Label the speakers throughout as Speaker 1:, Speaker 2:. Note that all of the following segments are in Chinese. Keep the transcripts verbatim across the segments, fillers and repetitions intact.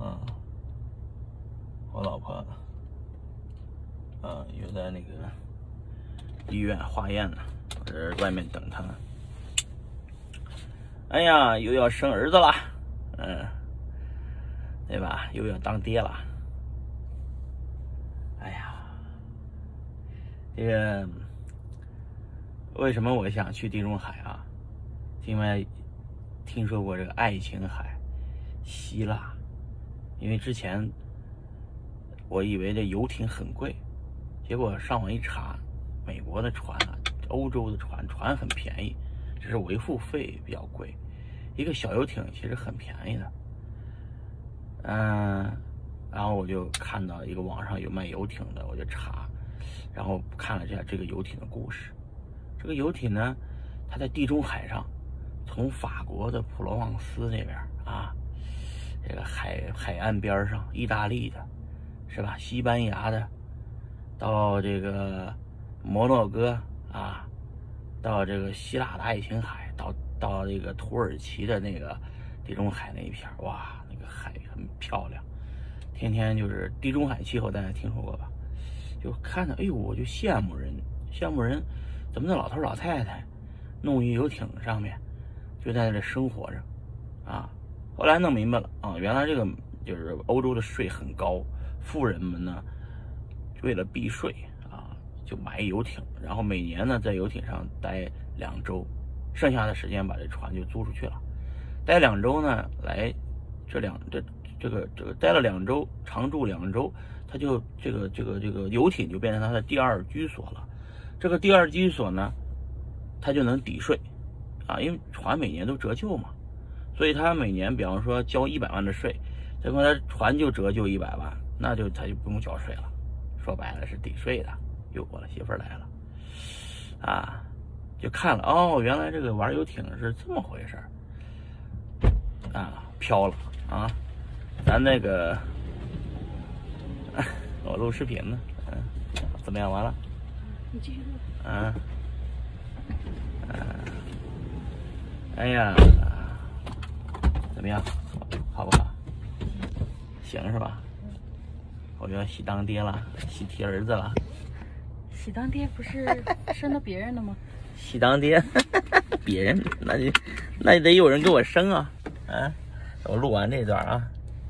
Speaker 1: 嗯，我老婆，嗯，又在那个医院化验呢，我在外面等她。哎呀，又要生儿子了，嗯，对吧？又要当爹了。哎呀，这个为什么我想去地中海啊？因为听说过这个爱琴海、希腊，因为之前我以为这游艇很贵，结果上网一查，美国的船啊，欧洲的船船很便宜，只是维护费比较贵。一个小游艇其实很便宜的，嗯，然后我就看到一个网上有卖游艇的，我就查，然后看了一下这个游艇的故事。这个游艇呢，它在地中海上，从法国的普罗旺斯那边啊，这个海海岸边上，意大利的，是吧？西班牙的，到这个摩洛哥啊，到这个希腊的爱琴海，到到这个土耳其的那个地中海那一片，哇，那个海很漂亮。天天就是地中海气候，大家听说过吧？就看着，哎呦，我就羡慕人，羡慕人，怎么那老头老太太弄一游艇上面，就在那生活着，啊。后来弄明白了啊，原来这个就是欧洲的税很高，富人们呢为了避税啊，就买游艇，然后每年呢在游艇上待两周，剩下的时间把这船就租出去了。待两周呢，来这两这这个这个待了两周，常住两周，他就这个这个这个游艇就变成他的第二居所了。这个第二居所呢，他就能抵税啊，因为船每年都折旧嘛，所以他每年比方说交一百万的税，结果他船就折旧一百万，那就他就不用交税了。说白了是抵税的。哟，我的媳妇儿来了，啊，就看了哦，原来这个玩游艇是这么回事儿啊，飘了啊，咱那个，我录视频呢，嗯，怎么样？完了？
Speaker 2: 你继续录。
Speaker 1: 嗯，嗯，哎呀，怎么样？好不好？行是吧？我就要喜当爹了，喜提儿子了。
Speaker 2: 喜当爹不是生了别人的吗？
Speaker 1: 喜当爹，别人那就那也得有人给我生啊！啊，我录完这段啊。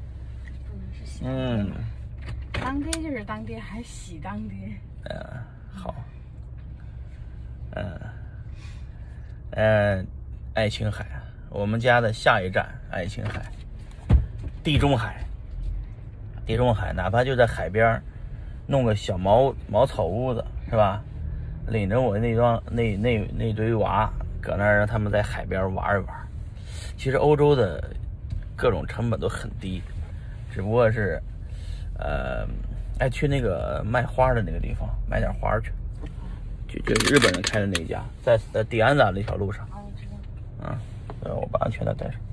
Speaker 1: 嗯，
Speaker 2: 当爹就是当爹，还喜当爹。
Speaker 1: 嗯、呃，好。嗯、呃，嗯、呃，爱琴海，我们家的下一站爱琴海，地中海。地中海，哪怕就在海边弄个小茅茅草屋子，是吧？领着我那帮那那那堆娃，搁那儿让他们在海边玩一玩。其实欧洲的各种成本都很低，只不过是，呃，爱去那个卖花的那个地方买点花去，就就是日本人开的那一家，在在迪安达那条路上。
Speaker 2: 哦，我知道。
Speaker 1: 嗯，呃，我把安全带带上。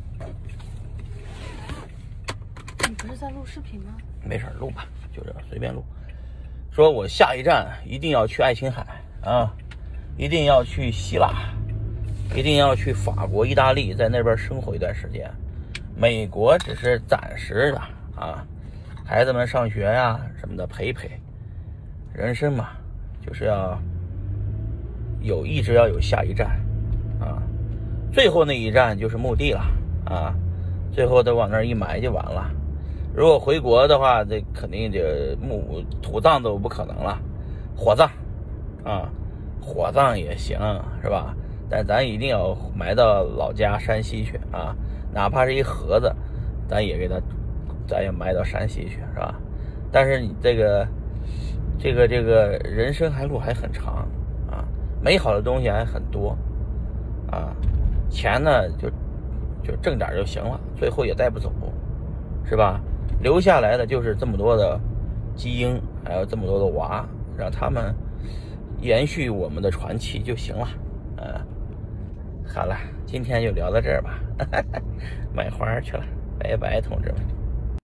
Speaker 2: 你不是在录视频吗？
Speaker 1: 没事，录吧，就这样随便录。说我下一站一定要去爱琴海啊，一定要去希腊，一定要去法国、意大利，在那边生活一段时间。美国只是暂时的啊，孩子们上学呀、什么的陪陪。人生嘛，就是要有一直要有下一站啊，最后那一站就是墓地了啊，最后都往那儿一埋就完了。如果回国的话，这肯定这墓土葬都不可能了，火葬啊，火葬也行是吧？但咱一定要埋到老家山西去啊，哪怕是一盒子，咱也给它，咱也埋到山西去是吧？但是你这个这个这个人生还路还很长啊，美好的东西还很多啊，钱呢就就挣点就行了，最后也带不走，是吧？留下来的就是这么多的基因，还有这么多的娃，让他们延续我们的传奇就行了。嗯，好了，今天就聊到这儿吧，买花去了，拜拜，同志们。